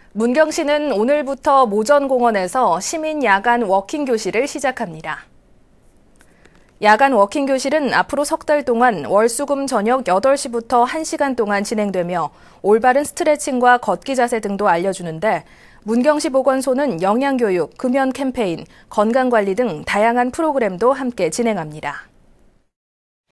문경시는 오늘부터 모전공원에서 시민 야간 워킹 교실을 시작합니다. 야간 워킹 교실은 앞으로 석 달 동안 월, 수, 금 저녁 8시부터 1시간 동안 진행되며 올바른 스트레칭과 걷기 자세 등도 알려주는데 문경시 보건소는 영양교육, 금연 캠페인, 건강관리 등 다양한 프로그램도 함께 진행합니다.